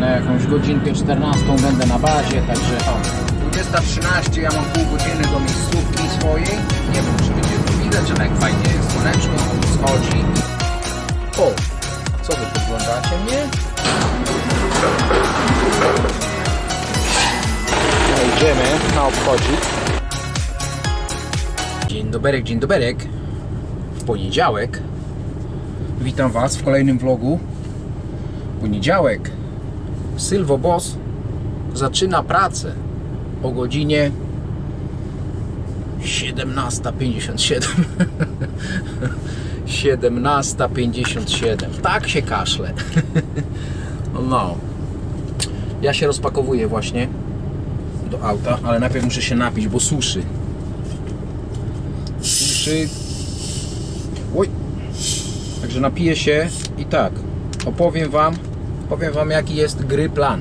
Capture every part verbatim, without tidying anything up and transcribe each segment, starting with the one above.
na jakąś godzinkę czternastą będę na bazie, także o, dwudziesta trzynaście, ja mam pół godziny do miejscówki swojej. Nie wiem, czy będzie to widać, ale jak fajnie jest słoneczko, schodzi. O, co wy podglądacie mnie? No, idziemy na obchodzik. Dzień doberek, dzień doberek. W poniedziałek. Witam Was w kolejnym vlogu. Poniedziałek. Sylwo Boss zaczyna pracę o godzinie siedemnasta pięćdziesiąt siedem. siedemnasta pięćdziesiąt siedem. Tak się kaszle. No. Ja się rozpakowuję właśnie do auta, ale najpierw muszę się napić, bo suszy. Suszy. Oj. Także napiję się i tak. Opowiem Wam, powiem Wam, jaki jest gry plan.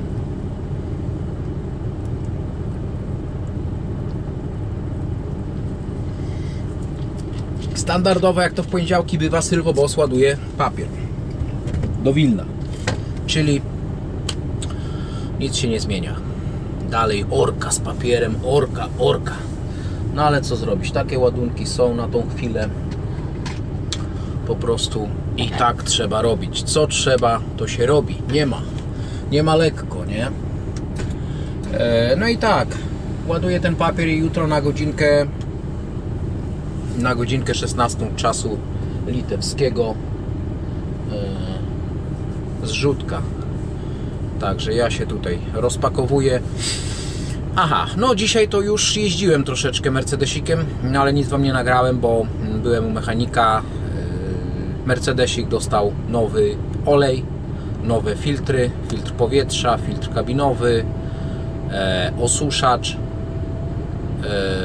Standardowo, jak to w poniedziałki bywa, Sylwo Boss ładuje papier do Wilna, czyli nic się nie zmienia. Dalej orka z papierem, orka, orka. No ale co zrobić? Takie ładunki są na tą chwilę. Po prostu i tak trzeba robić. Co trzeba, to się robi. Nie ma. Nie ma lekko, nie? E, no i tak. Ładuję ten papier i jutro na godzinkę na godzinkę szesnastą czasu litewskiego e, zrzutka. Także ja się tutaj rozpakowuję. Aha, no dzisiaj to już jeździłem troszeczkę Mercedesikiem, no ale nic Wam nie nagrałem, bo byłem u mechanika. Mercedesik dostał nowy olej, nowe filtry, filtr powietrza, filtr kabinowy, e, osuszacz, e,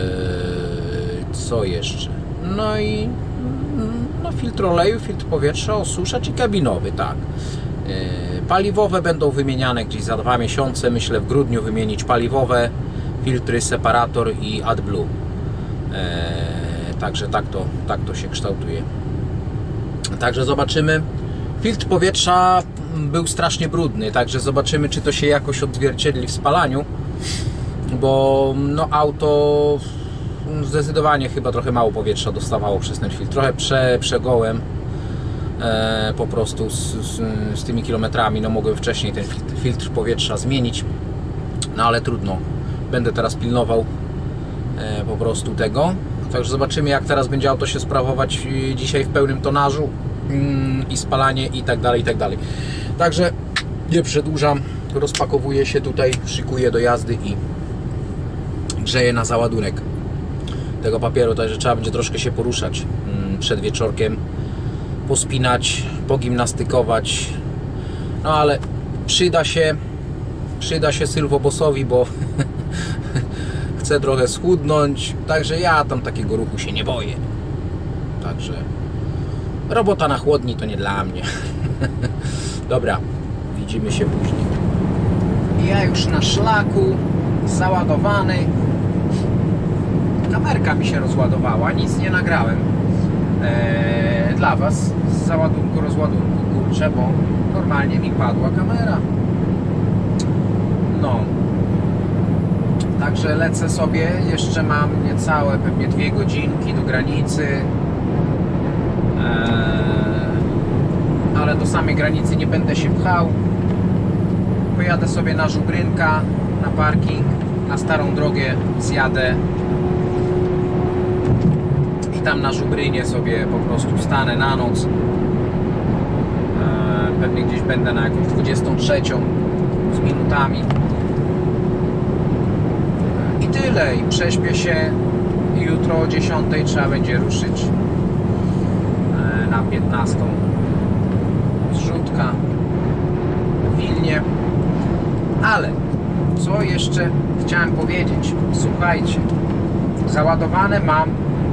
co jeszcze? No i no, filtr oleju, filtr powietrza, osuszacz i kabinowy, tak. E, paliwowe będą wymieniane gdzieś za dwa miesiące, myślę w grudniu wymienić paliwowe, filtry, separator i AdBlue. E, także tak to, tak to się kształtuje. Także zobaczymy. Filtr powietrza był strasznie brudny, także zobaczymy, czy to się jakoś odzwierciedli w spalaniu, bo no auto zdecydowanie chyba trochę mało powietrza dostawało przez ten filtr. Trochę prze, przegołem e, po prostu z, z, z tymi kilometrami. No mogłem wcześniej ten filtr, filtr powietrza zmienić, no ale trudno. Będę teraz pilnował e, po prostu tego. Także zobaczymy, jak teraz będzie auto się sprawować dzisiaj w pełnym tonażu i spalanie i tak dalej, i tak dalej. Także nie przedłużam, rozpakowuję się tutaj, szykuję do jazdy i grzeję na załadunek tego papieru, także trzeba będzie troszkę się poruszać przed wieczorkiem, pospinać, pogimnastykować, no ale przyda się przyda się Sylwo Bossowi, bo chcę trochę schudnąć, także ja tam takiego ruchu się nie boję. Także robota na chłodni to nie dla mnie. Dobra, widzimy się później. Ja już na szlaku, załadowany. Kamerka mi się rozładowała, nic nie nagrałem eee, dla Was z załadunku, rozładunku, kurczę, bo normalnie mi padła kamera. No. Także lecę sobie, jeszcze mam niecałe pewnie dwie godzinki do granicy, eee, ale do samej granicy nie będę się pchał. Pojadę sobie na Żubrynka, na parking, na starą drogę zjadę i tam na Żubrynie sobie po prostu stanę na noc. Eee, pewnie gdzieś będę na jakąś dwudziestą trzecią z minutami. I tyle, i prześpię się i jutro o dziesiątej trzeba będzie ruszyć na piętnastą zrzutka w Wilnie. Ale co jeszcze chciałem powiedzieć? Słuchajcie, załadowane mam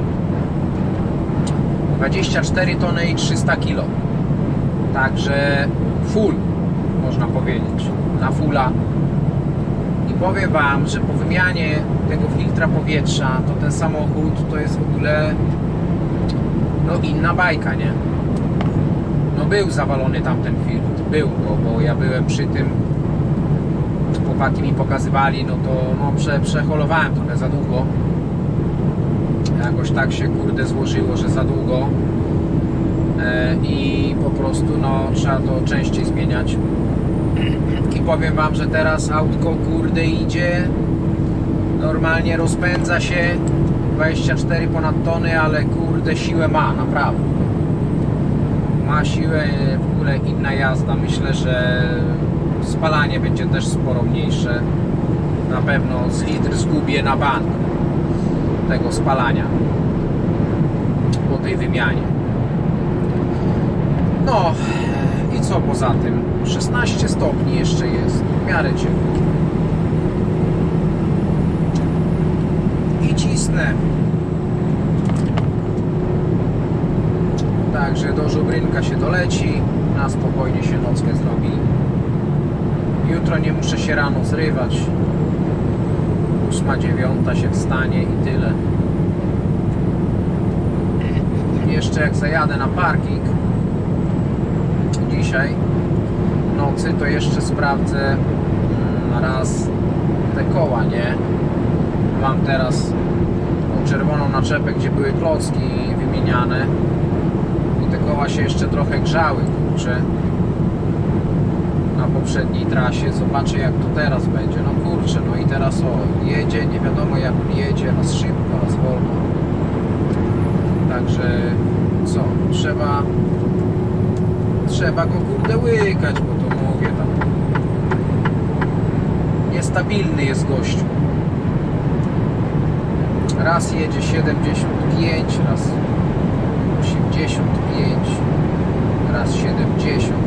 dwadzieścia cztery tony i trzysta kilo, także full, można powiedzieć, na fulla. I powiem Wam, że po wymianie tego filtra powietrza, to ten samochód to jest w ogóle no inna bajka, nie? No był zawalony tamten filtr, był, bo, bo ja byłem przy tym chłopaki mi pokazywali, no to no, prze, przeholowałem trochę za długo. Jakoś tak się kurde złożyło, że za długo e, i po prostu no trzeba to częściej zmieniać. I powiem wam, że teraz autko kurde idzie, normalnie rozpędza się, dwadzieścia cztery ponad tony, ale kurde siłę ma, naprawdę. Ma siłę, w ogóle inna jazda. Myślę, że spalanie będzie też sporo mniejsze. Na pewno z litr zgubię na bank tego spalania po tej wymianie. No i co poza tym? szesnaście stopni jeszcze jest, w miarę ciepło. I cisnę. Także do Żubrynka się doleci, na spokojnie się nockę zrobi. Jutro nie muszę się rano zrywać. Ósma, dziewiąta się wstanie i tyle. Jeszcze jak zajadę na parking dzisiaj w nocy, to jeszcze sprawdzę raz te koła, nie? Mam teraz tą czerwoną naczepę, gdzie były klocki wymieniane i te koła się jeszcze trochę grzały, kurczę, na poprzedniej trasie. Zobaczę jak to teraz będzie. No kurczę, no i teraz o, jedzie, nie wiadomo jak on jedzie, raz szybko, raz wolno. Także co, trzeba trzeba go kurde łykać, bo to mówię tam niestabilny jest gościu. Raz jedzie siedemdziesiąt pięć, raz osiemdziesiąt pięć, raz siedemdziesiąt.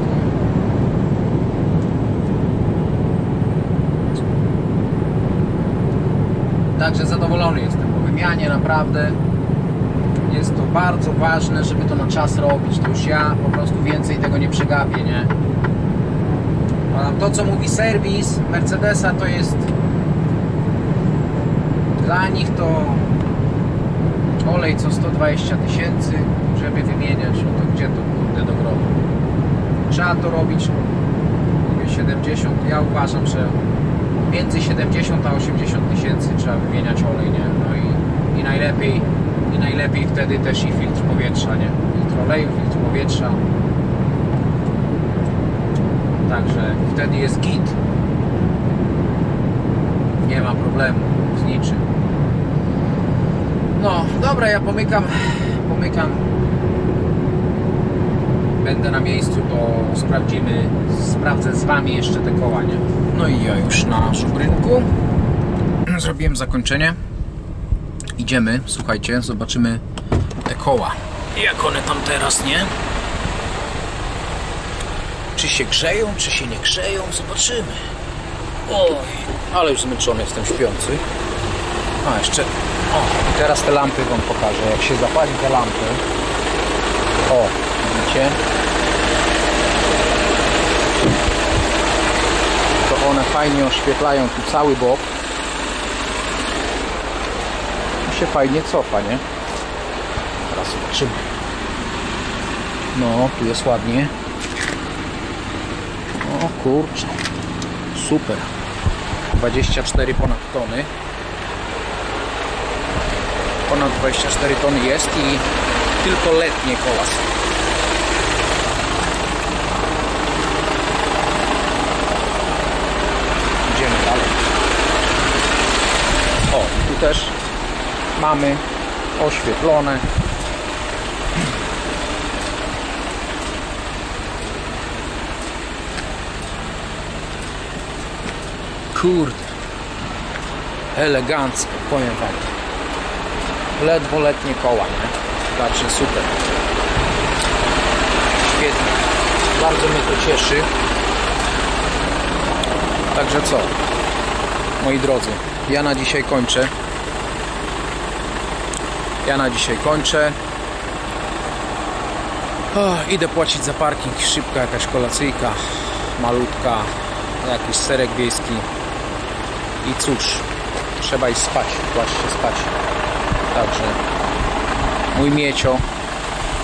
Także zadowolony jestem po wymianie, naprawdę. Jest to bardzo ważne, żeby to na czas robić. To już ja po prostu więcej tego nie przegapię, nie? To, co mówi serwis Mercedesa, to jest dla nich to olej co sto dwadzieścia tysięcy, żeby wymieniać. No to gdzie to kurde do grobu? Trzeba to robić, mówię siedemdziesiąt, ja uważam, że między siedemdziesiąt a osiemdziesiąt tysięcy trzeba wymieniać olej, nie? No i, i najlepiej i najlepiej wtedy też i filtr powietrza, nie? Filtr oleju, filtr powietrza. Także wtedy jest git. Nie ma problemu z niczym. No, dobra, ja pomykam, pomykam. Będę na miejscu, to sprawdzimy, sprawdzę z wami jeszcze te koła, nie? No i ja już na Żubrynku. Zrobiłem zakończenie. Idziemy, słuchajcie, zobaczymy te koła. Jak one tam teraz, nie? Czy się grzeją, czy się nie grzeją? Zobaczymy. Oj, ale już zmęczony jestem, śpiący. A, jeszcze... O, teraz te lampy wam pokażę. Jak się zapali te lampy. O, widzicie? To one fajnie oświetlają tu cały bok. I się fajnie cofa, nie? Teraz zobaczymy. No, tu jest ładnie. O kurczę, super. dwadzieścia cztery ponad tony. Ponad dwadzieścia cztery tony jest i tylko letnie koła są. Idziemy dalej. O, tu też mamy oświetlone. Kurde, elegancko, powiem wam. Ledwo letnie koła, nie? Także super. Świetnie. Bardzo mnie to cieszy. Także co? Moi drodzy, ja na dzisiaj kończę. Ja na dzisiaj kończę. O, idę płacić za parking. Szybka jakaś kolacyjka. Malutka. Jakiś serek wiejski. I cóż, trzeba iść spać, kłaść się spać. Także mój miecio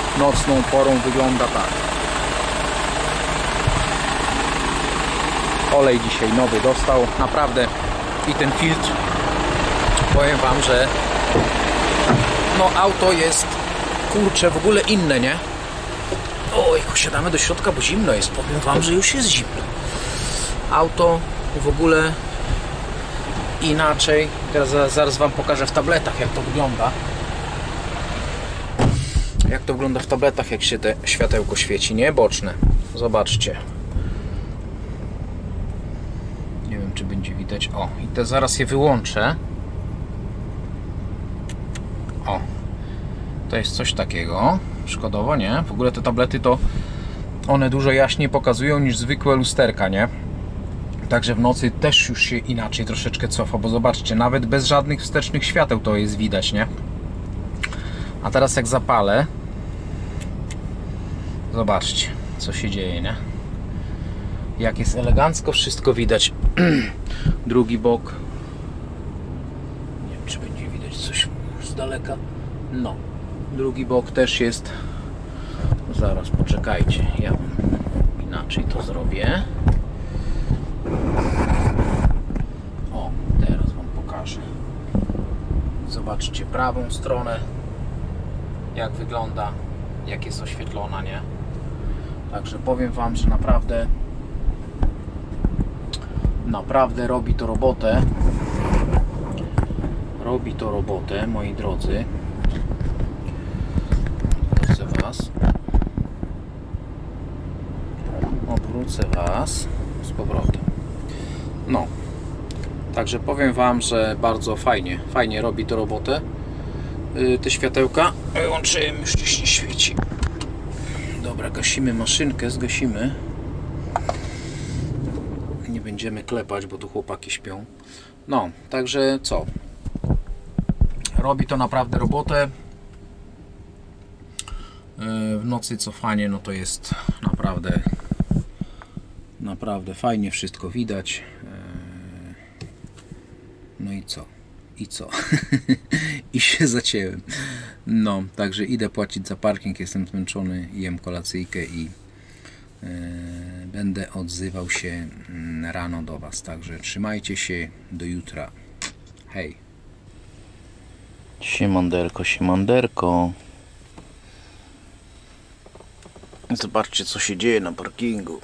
nocną porą wygląda tak. olej dzisiaj nowy dostał, naprawdę. I ten filtr, powiem wam, że no auto jest, kurczę, w ogóle inne, nie? Oj, siadamy do środka, bo zimno jest, powiem wam, że już jest zimno. Auto w ogóle inaczej. Teraz zaraz wam pokażę w tabletach, jak to wygląda. Jak to wygląda w tabletach, jak się te światełko świeci, nie? Boczne. Zobaczcie. Nie wiem, czy będzie widać. O, i te zaraz je wyłączę. O, to jest coś takiego. Szkodowo, nie? W ogóle te tablety to one dużo jaśniej pokazują niż zwykłe lusterka, nie? Także w nocy też już się inaczej troszeczkę cofa, bo zobaczcie, nawet bez żadnych wstecznych świateł to jest widać, nie? A teraz jak zapalę, zobaczcie, co się dzieje, nie? Jak jest elegancko, wszystko widać. Drugi bok. Nie wiem, czy będzie widać coś z daleka. No, drugi bok też jest. Zaraz, poczekajcie, ja inaczej to zrobię. O, teraz wam pokażę. Zobaczcie prawą stronę, jak wygląda, jak jest oświetlona, nie? Także powiem wam, że naprawdę naprawdę robi to robotę. Robi to robotę, moi drodzy. Obrócę was. Obrócę was z powrotem. No. Także powiem wam, że bardzo fajnie, fajnie robi to robotę. Yy, te światełka wyłączyłem, już gdzieś nie świeci. Dobra, gasimy maszynkę, zgasimy. Nie będziemy klepać, bo tu chłopaki śpią. No, także co? Robi to naprawdę robotę. Yy, w nocy cofanie, no to jest naprawdę naprawdę fajnie, wszystko widać. No i co? I co? I się zacięłem. No, także idę płacić za parking, jestem zmęczony, jem kolacyjkę i yy, będę odzywał się rano do was. Także trzymajcie się, do jutra. Hej. Siemanderko, siemanderko. Zobaczcie, co się dzieje na parkingu.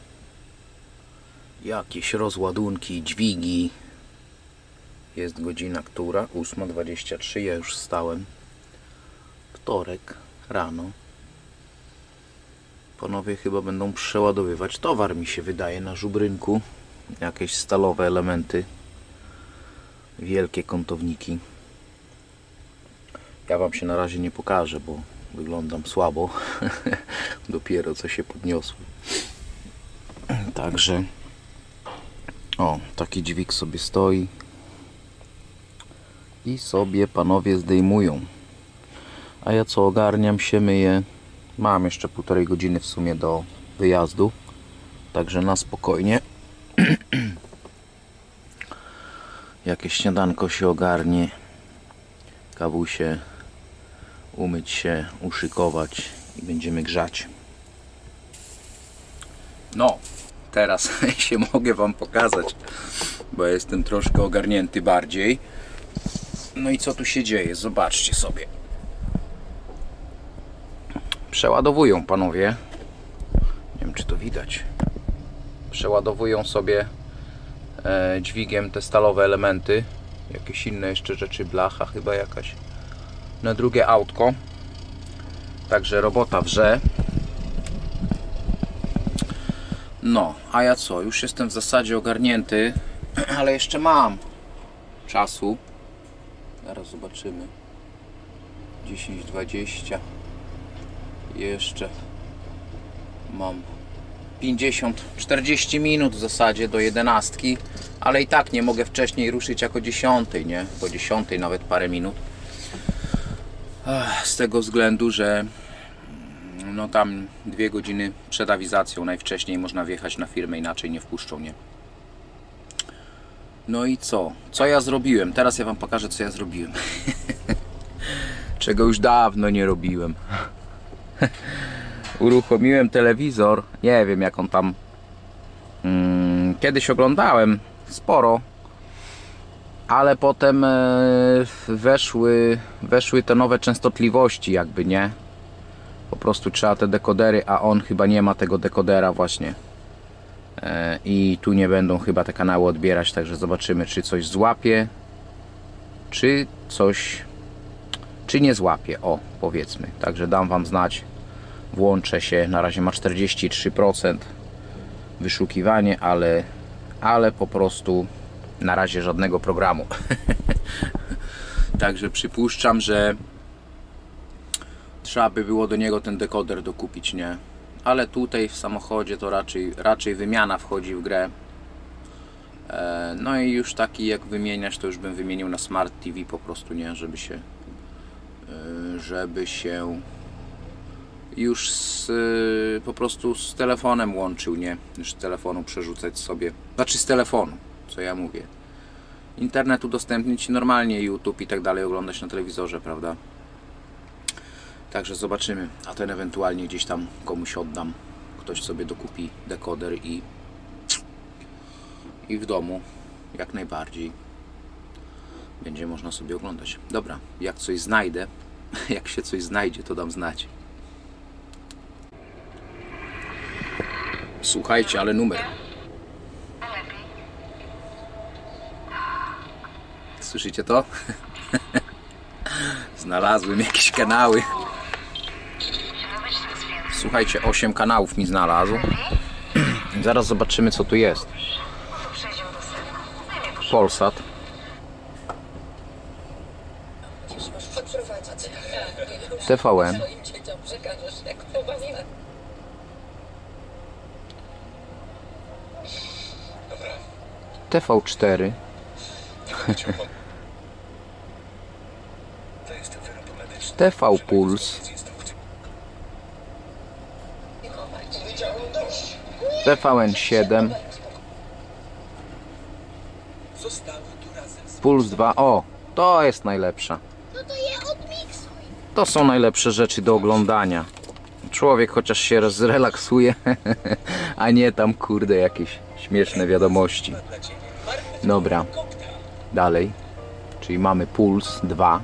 Jakieś rozładunki, dźwigi. Jest godzina która? ósma dwadzieścia trzy. Ja już wstałem. Wtorek rano. Panowie chyba będą przeładowywać towar, mi się wydaje, na żubrynku. Jakieś stalowe elementy. Wielkie kątowniki. Ja wam się na razie nie pokażę, bo wyglądam słabo. Dopiero co się podniosłem. Także o, taki dźwig sobie stoi i sobie panowie zdejmują. A ja co, ogarniam się, myję. Mam jeszcze półtorej godziny w sumie do wyjazdu, także na spokojnie. Jakieś śniadanko się ogarnie, kawusie, umyć się, uszykować i będziemy grzać. No, teraz się mogę wam pokazać, bo jestem troszkę ogarnięty bardziej. No i co tu się dzieje? Zobaczcie sobie. Przeładowują panowie. Nie wiem, czy to widać. Przeładowują sobie e, dźwigiem te stalowe elementy. Jakieś inne jeszcze rzeczy, blacha chyba jakaś. Na drugie autko. Także robota wrze. No, a ja co? Już jestem w zasadzie ogarnięty, ale jeszcze mam czasu. Zaraz zobaczymy. dziesięć dwadzieścia. Jeszcze mam pięćdziesiąt czterdzieści minut w zasadzie do jedenastki, ale i tak nie mogę wcześniej ruszyć jako dziesiątej, nie? Po dziesiątej nawet parę minut. Z tego względu, że no tam dwie godziny przed awizacją najwcześniej można wjechać na firmę, inaczej nie wpuszczą, nie? No i co? Co ja zrobiłem? Teraz ja wam pokażę, co ja zrobiłem. Czego już dawno nie robiłem. Uruchomiłem telewizor. Nie wiem, jak on tam hmm, Kiedyś oglądałem sporo, ale potem weszły, weszły te nowe częstotliwości jakby, nie? Po prostu trzeba te dekodery, a on chyba nie ma tego dekodera właśnie. I tu nie będą chyba te kanały odbierać, także zobaczymy, czy coś złapie, czy coś, czy nie złapie, o, powiedzmy. Także dam wam znać, włączę się, na razie ma czterdzieści trzy procent wyszukiwanie, ale, ale po prostu na razie żadnego programu. Także przypuszczam, że trzeba by było do niego ten dekoder dokupić, nie? Ale tutaj w samochodzie to raczej, raczej wymiana wchodzi w grę. No i już taki jak wymieniać, to już bym wymienił na Smart T V po prostu, nie? Żeby się żeby się już z, po prostu z telefonem łączył, nie? Już z telefonu przerzucać sobie, znaczy z telefonu, co ja mówię. Internet udostępnić normalnie, YouTube i tak dalej oglądać na telewizorze, prawda? Także zobaczymy, a ten ewentualnie gdzieś tam komuś oddam. Ktoś sobie dokupi dekoder i i w domu jak najbardziej będzie można sobie oglądać. Dobra, jak coś znajdę, jak się coś znajdzie, to dam znać. Słuchajcie, ale numer. Słyszycie to? Znalazłem jakieś kanały. Słuchajcie, osiem kanałów mi znalazł. Zaraz zobaczymy, co tu jest. Polsat. T V N. T V cztery. T V Puls. T V N siedem. Puls dwa. O, to jest najlepsza. To są najlepsze rzeczy do oglądania. Człowiek chociaż się zrelaksuje, a nie tam kurde jakieś śmieszne wiadomości. Dobra, dalej. Czyli mamy Puls dwa.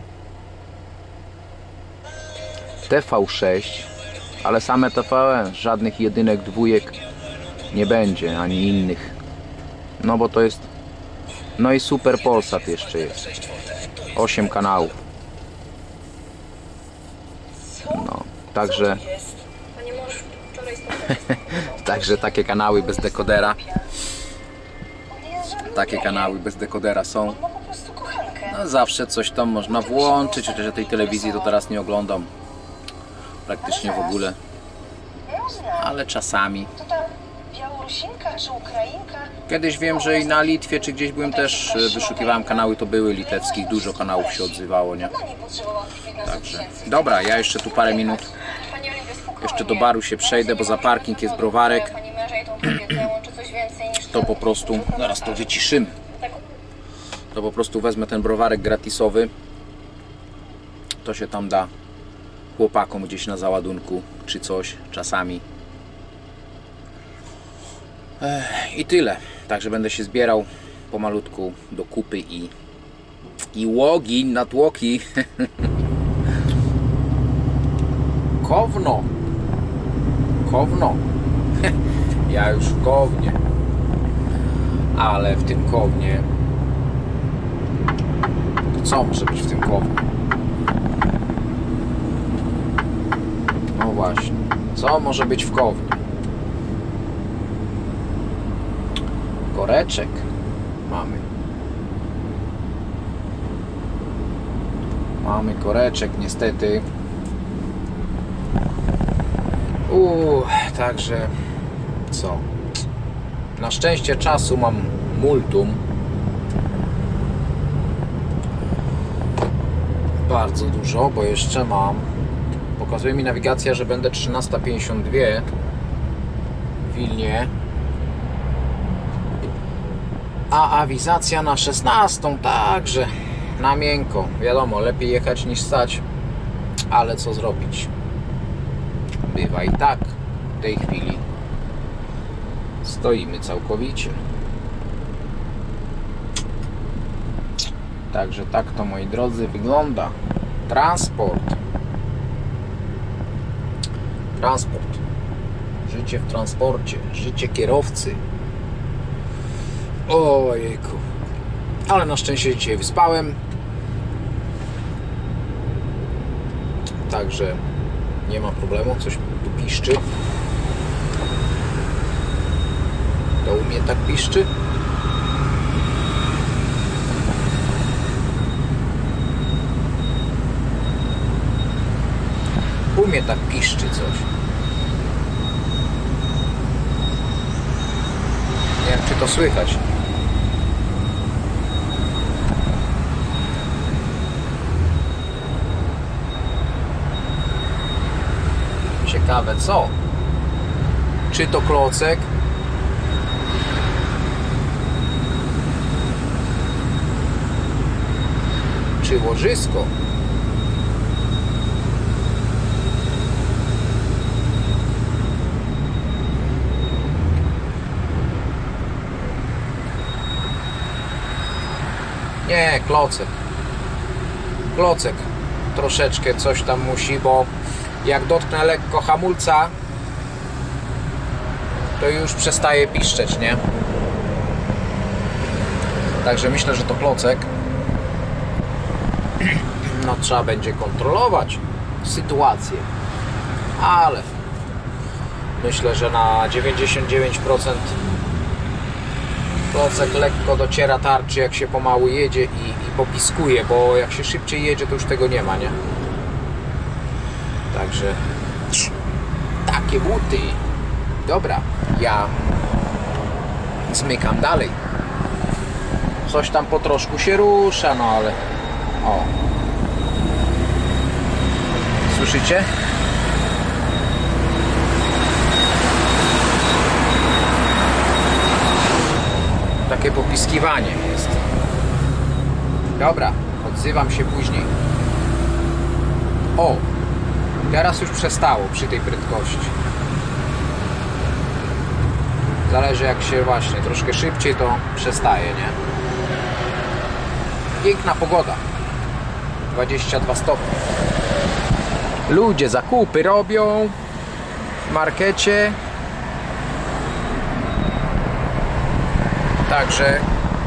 T V sześć. Ale same T V N, żadnych jedynek, dwójek nie będzie, ani innych. No bo to jest... No i Super Polsat jeszcze jest. osiem kanałów. No, także... Także takie kanały bez dekodera. Takie kanały bez dekodera są. No zawsze coś tam można włączyć, chociaż ja tej telewizji to teraz nie oglądam. Praktycznie w ogóle. Ale czasami. Kiedyś wiem, że i na Litwie, czy gdzieś byłem też, wyszukiwałem kanały, to były litewskich, dużo kanałów się odzywało, nie? Także, dobra, ja jeszcze tu parę minut, jeszcze do baru się przejdę, bo za parking jest browarek. To po prostu, zaraz to wyciszymy. To po prostu wezmę ten browarek gratisowy. To się tam da chłopakom gdzieś na załadunku, czy coś, czasami. I tyle. Także będę się zbierał pomalutku do kupy i i łogi na tłoki. Kowno. Kowno. Ja już w Kownie. Ale w tym Kownie... To co może być w tym Kownie? No właśnie. Co może być w Kownie? Koreczek mamy. Mamy koreczek niestety. Uuu, także co? Na szczęście czasu mam multum. Bardzo dużo, bo jeszcze mam. Pokazuje mi nawigacja, że będę trzynasta pięćdziesiąt dwa w Wilnie. A awizacja na szesnastą, także na miękko. Wiadomo, lepiej jechać niż stać, ale co zrobić? Bywa i tak. W tej chwili stoimy całkowicie. Także tak to, moi drodzy, wygląda transport. Transport. Życie w transporcie. Życie kierowcy. Ojejku. Ale na szczęście dzisiaj wyspałem. Także nie ma problemu. Coś tu piszczy. To u mnie tak piszczy. U mnie tak piszczy coś. Nie wiem, czy to słychać. Ciekawe co? Czy to klocek? Czy łożysko? Nie, klocek. Klocek troszeczkę coś tam musi, bo jak dotknę lekko hamulca, to już przestaje piszczeć, nie? Także myślę, że to klocek. No trzeba będzie kontrolować sytuację, ale myślę, że na dziewięćdziesiąt dziewięć procent klocek lekko dociera tarczy, jak się pomału jedzie i, i popiskuje, bo jak się szybciej jedzie, to już tego nie ma, nie? Także takie buty. Dobra, ja zmykam dalej. Coś tam po troszku się rusza, no ale o. Słyszycie? Takie popiskiwanie jest. Dobra, odzywam się później. O, teraz już przestało przy tej prędkości. Zależy, jak się właśnie troszkę szybciej, to przestaje, nie? Piękna pogoda. dwadzieścia dwa stopnie. Ludzie zakupy robią w markecie. Także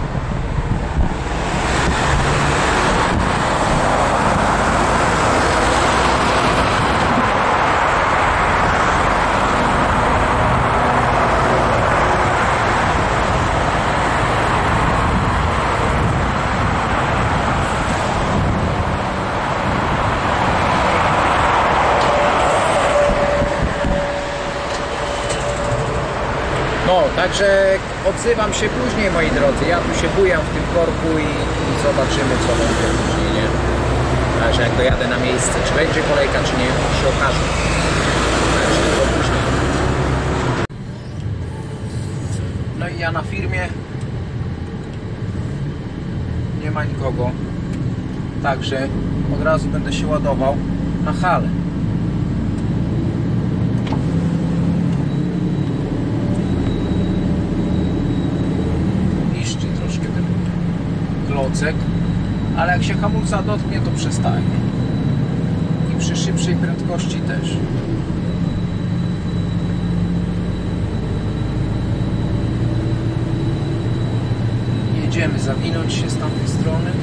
no, także odzywam się później, moi drodzy. Ja tu się bujam w tym korku i, i zobaczymy, co będzie później, nie? Także jak dojadę na miejsce, czy będzie kolejka, czy nie, się okaże. Także to później. No i ja na firmie nie ma nikogo. Także od razu będę się ładował na halę. Klocek, ale jak się hamulca dotknie, to przestaje. I przy szybszej prędkości też. Jedziemy, zawinąć się z tamtej strony.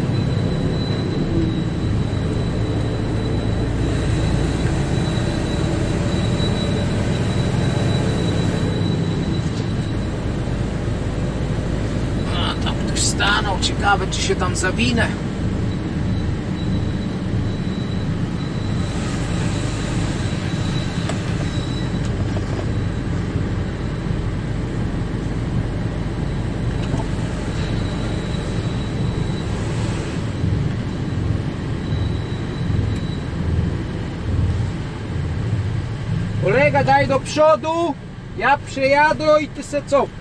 Stanął, ciekawe, czy się tam zawinę. Kolega, daj do przodu, ja przejadę i ty se cofnij.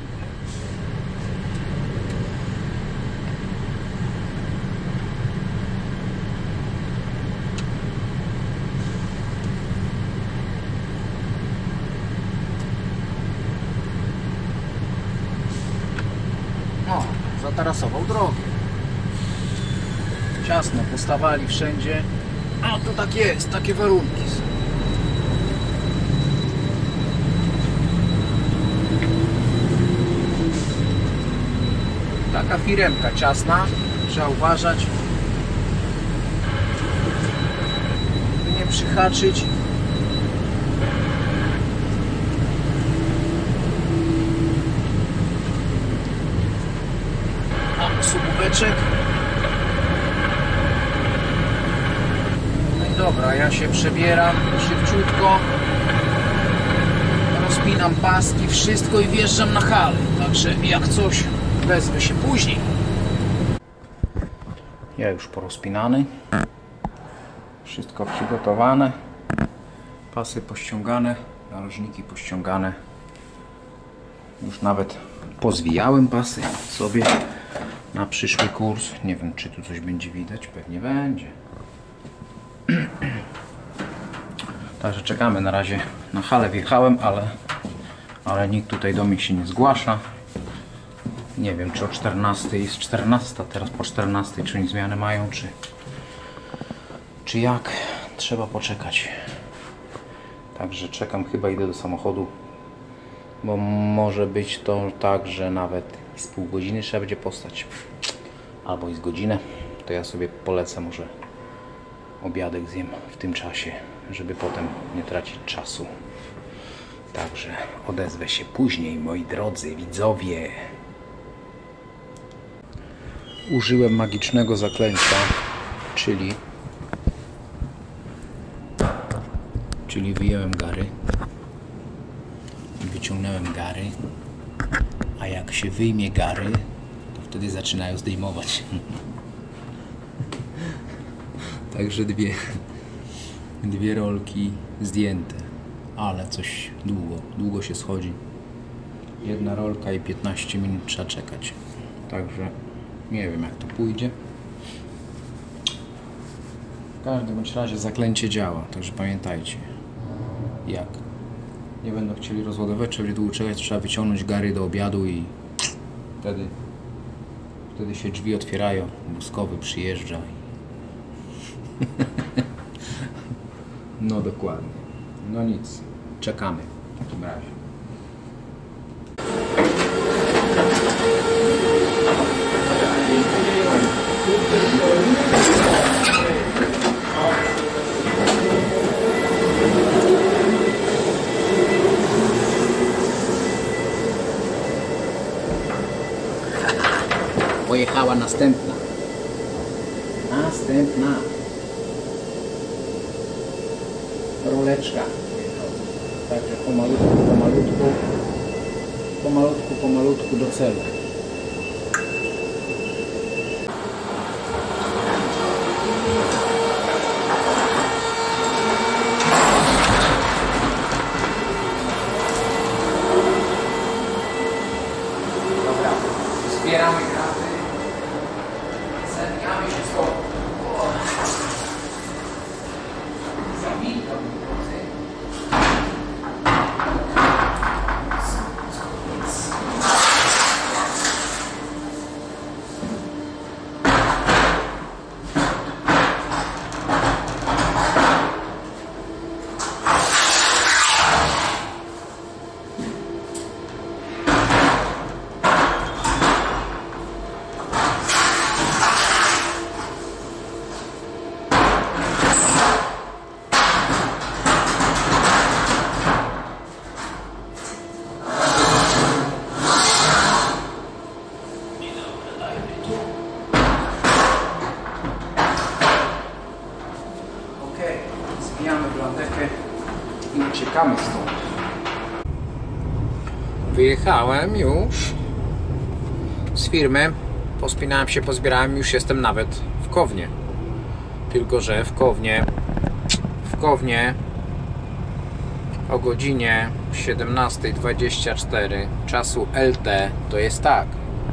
O, zatarasował drogę. Ciasno postawali wszędzie. A to tak jest, takie warunki są. Taka firemka ciasna, trzeba uważać, by nie przyhaczyć. O, subóweczek. No i dobra, ja się przebieram szybciutko, rozpinam paski, wszystko i wjeżdżam na halę, także jak coś wezmę się później. Ja już porozpinany, wszystko przygotowane, pasy pościągane, narożniki pościągane, już nawet pozwijałem pasy sobie na przyszły kurs. Nie wiem, czy tu coś będzie widać, pewnie będzie. Także czekamy, na razie na halę wjechałem, ale, ale nikt tutaj do mnie się nie zgłasza. Nie wiem, czy o czternastej jest czternasta, teraz po czternastej, czy oni zmiany mają, czy, czy jak. Trzeba poczekać. Także czekam, chyba idę do samochodu, bo może być to tak, że nawet z pół godziny trzeba będzie postać, albo i z godzinę. To ja sobie polecę, może obiadek zjem w tym czasie, żeby potem nie tracić czasu. Także odezwę się później, moi drodzy widzowie. Użyłem magicznego zaklęcia, czyli czyli wyjąłem gary, wyciągnąłem gary, a jak się wyjmie gary, to wtedy zaczynają zdejmować. Także dwie dwie rolki zdjęte, ale coś długo, długo się schodzi. Jedna rolka i piętnaście minut trzeba czekać. Także nie wiem, jak to pójdzie. W każdym bądź razie zaklęcie działa, także pamiętajcie. Jak nie będą chcieli rozładować, trzeba długo czekać, trzeba wyciągnąć gary do obiadu i wtedy wtedy się drzwi otwierają, wózkowy przyjeżdża. No dokładnie. No nic, czekamy w takim razie. Pojechała następna. Następna. Roleczka. Także pomalutku, pomalutku, pomalutku, pomalutku do celu. Dobra, zbieramy kraty. Zerkamy się z tobą. Zamikam. Zbijamy blandekę i uciekamy stąd. Wyjechałem już z firmy, pospinałem się, pozbierałem, już jestem nawet w Kownie. Tylko że w Kownie w Kownie o godzinie siedemnasta dwadzieścia cztery czasu L T to jest tak.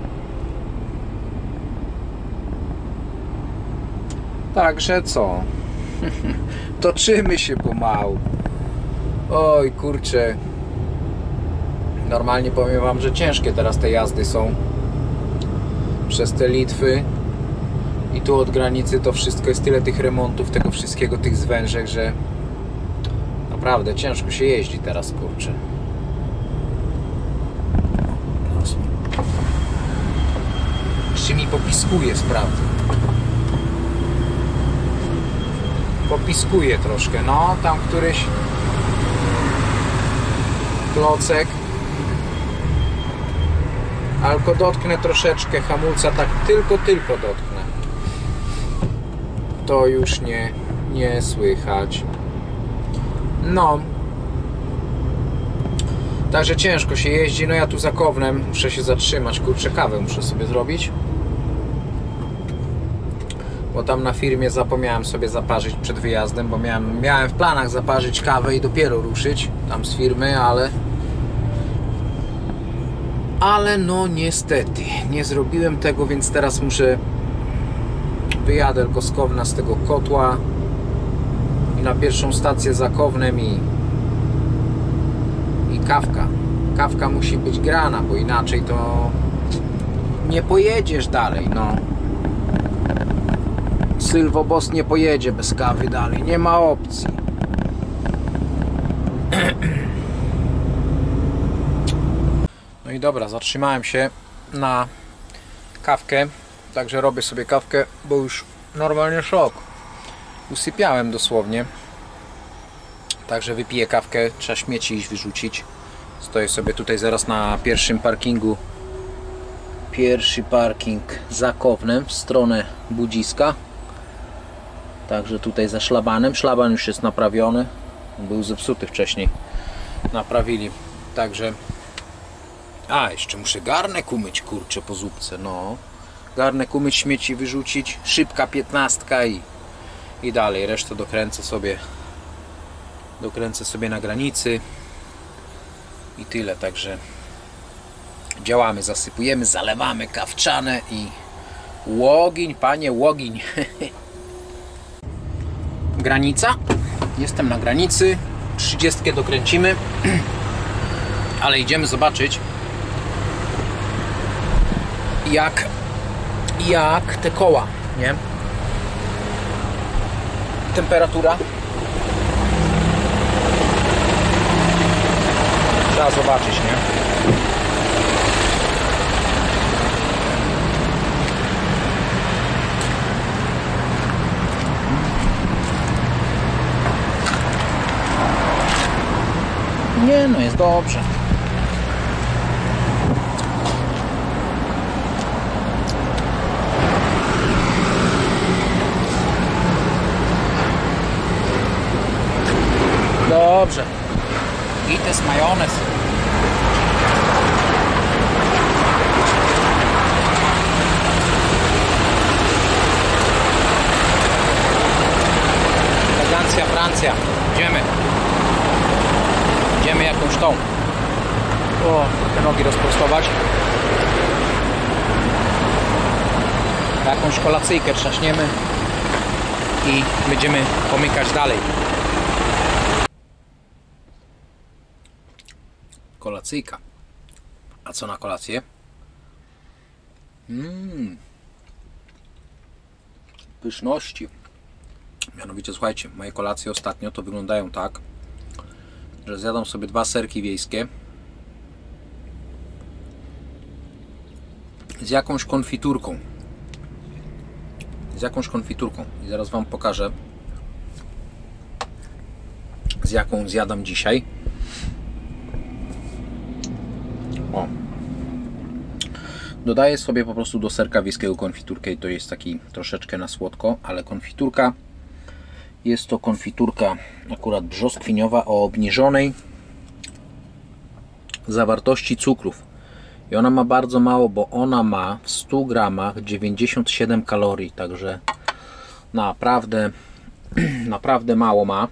Także co? Toczymy się pomału. Oj kurczę. Normalnie powiem wam, że ciężkie teraz te jazdy są przez te Litwy. I tu od granicy to wszystko jest tyle tych remontów, tego wszystkiego, tych zwężek, że naprawdę ciężko się jeździ teraz, kurczę. Czy mi popiskuje, sprawdzę. Popiskuje troszkę, no tam któryś klocek. Alko dotknę troszeczkę hamulca, tak tylko, tylko dotknę. To już nie, nie słychać. No. Także ciężko się jeździ. No ja tu za Kownem muszę się zatrzymać. Kurczę, kawę muszę sobie zrobić. Bo tam na firmie zapomniałem sobie zaparzyć przed wyjazdem, bo miałem, miałem w planach zaparzyć kawę i dopiero ruszyć tam z firmy, ale ale no niestety nie zrobiłem tego, więc teraz muszę wyjadę tylko z Kowna, z tego kotła i na pierwszą stację za Kownem i i kawka kawka musi być grana, bo inaczej to nie pojedziesz dalej. No Sylwobos nie pojedzie bez kawy dalej, nie ma opcji. No i dobra, zatrzymałem się na kawkę, także robię sobie kawkę, bo już normalnie szok. Usypiałem dosłownie. Także wypiję kawkę, trzeba śmieci iść wyrzucić. Stoję sobie tutaj zaraz na pierwszym parkingu. Pierwszy parking za Kownem w stronę Budziska. Także tutaj za szlabanem. Szlaban już jest naprawiony. Był zepsuty wcześniej. Naprawili. Także... A, jeszcze muszę garnek umyć, kurczę, po zupce. No. Garnek umyć, śmieci wyrzucić. Szybka piętnastka i, i dalej. Resztę dokręcę sobie. Dokręcę sobie na granicy. I tyle. Także działamy, zasypujemy, zalewamy kawczane i łogiń, panie, łogiń. Granica. Jestem na granicy. trzydziestkę dokręcimy. Ale idziemy zobaczyć, jak jak te koła, nie? Temperatura. Trzeba zobaczyć, nie? Nie, no jest dobrze. Dobrze. I to jest majonez. Elegancja, Francja. Idziemy. Idziemy jakąś tą. O, te nogi rozprostować. Jakąś kolacyjkę trzaśniemy i będziemy pomykać dalej. Kolacyjka. A co na kolację? Mmm. Pyszności. Mianowicie, słuchajcie, moje kolacje ostatnio to wyglądają tak, że zjadam sobie dwa serki wiejskie z jakąś konfiturką. Z jakąś konfiturką. I zaraz wam pokażę, z jaką zjadam dzisiaj. O. Dodaję sobie po prostu do serka wiejskiego konfiturkę i to jest taki troszeczkę na słodko, ale konfiturka jest to konfiturka akurat brzoskwiniowa o obniżonej zawartości cukrów. I ona ma bardzo mało, bo ona ma w stu gramach dziewięćdziesiąt siedem kalorii, także naprawdę naprawdę mało ma.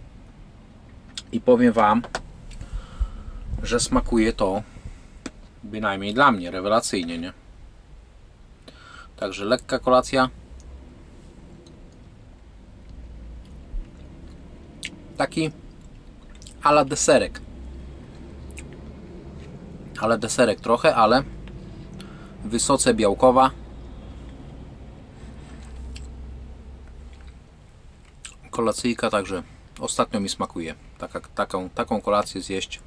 I powiem wam, że smakuje to bynajmniej dla mnie rewelacyjnie, nie? Także lekka kolacja. Taki ala deserek. Ale deserek trochę, ale wysoce białkowa. kolacyjka, także ostatnio mi smakuje Taka, taką, taką kolację zjeść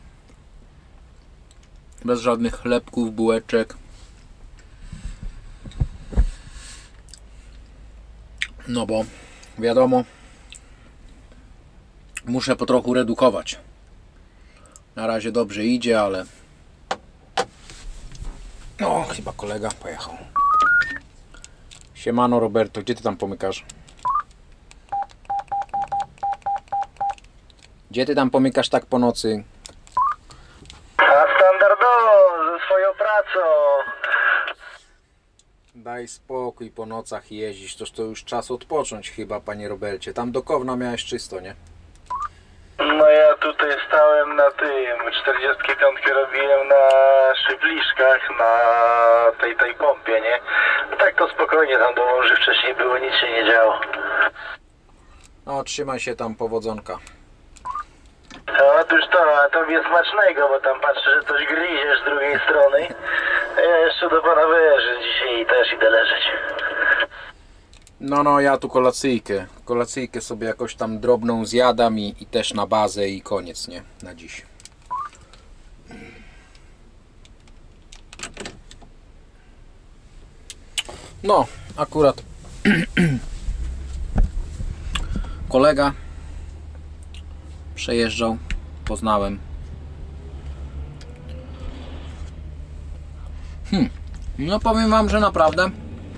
bez żadnych chlebków, bułeczek. No bo wiadomo, muszę po trochu redukować. Na razie dobrze idzie, ale no chyba kolega pojechał. Siemano Roberto, gdzie ty tam pomykasz? Gdzie ty tam pomykasz tak po nocy? A standardowo, ze swoją pracą. Daj spokój, po nocach jeździć, toż to już czas odpocząć chyba, panie Robercie. Tam do Kowna miałeś czysto, nie? No ja tutaj stałem na tym, czterdziestki piątki robiłem na szybliszkach, na tej, tej pompie, nie? No tak to spokojnie, tam do Łomży wcześniej było, nic się nie działo. No, trzymaj się tam, powodzonka. Otóż to, a tobie smacznego, bo tam patrzę, że coś gryziesz z drugiej strony. A ja jeszcze do pana wyjeżdżę dzisiaj i też idę leżeć. No, no, ja tu kolacyjkę. Kolacyjkę sobie jakoś tam drobną zjadam i, i też na bazę i koniec, nie? Na dziś. No, akurat kolega przejeżdżał, poznałem. Hmm. No powiem wam, że naprawdę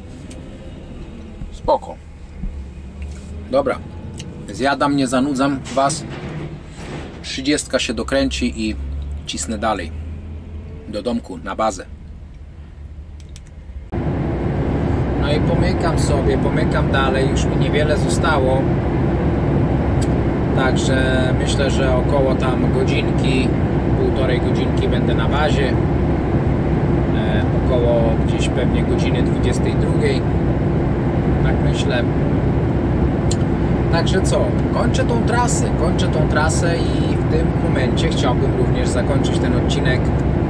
spoko. Dobra, zjadam, nie zanudzam was. Trzydziestka się dokręci i cisnę dalej do domku, na bazę. No i pomykam sobie, pomykam dalej, już mi niewiele zostało. Także myślę, że około tam godzinki, półtorej godzinki będę na bazie. E, około gdzieś pewnie godziny dwudziestej drugiej. Tak myślę. Także co? Kończę tą trasę, kończę tą trasę i w tym momencie chciałbym również zakończyć ten odcinek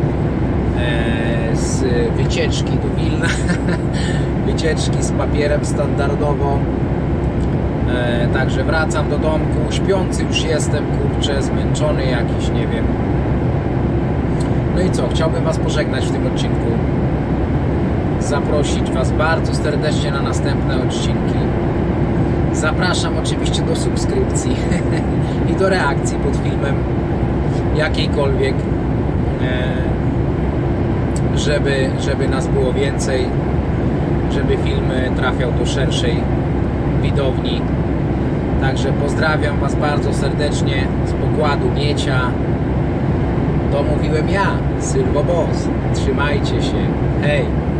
e, z wycieczki do Wilna. Wycieczki z papierem standardowo. E, także wracam do domku, śpiący już jestem, kurczę, zmęczony jakiś, nie wiem. No i co, chciałbym was pożegnać w tym odcinku, zaprosić was bardzo serdecznie na następne odcinki. Zapraszam oczywiście do subskrypcji i do reakcji pod filmem jakiejkolwiek, e, żeby, żeby nas było więcej, żeby film trafiał do szerszej widowni. Także pozdrawiam was bardzo serdecznie z pokładu Miecia. To mówiłem ja, Sylwo Boss. Trzymajcie się. Hej!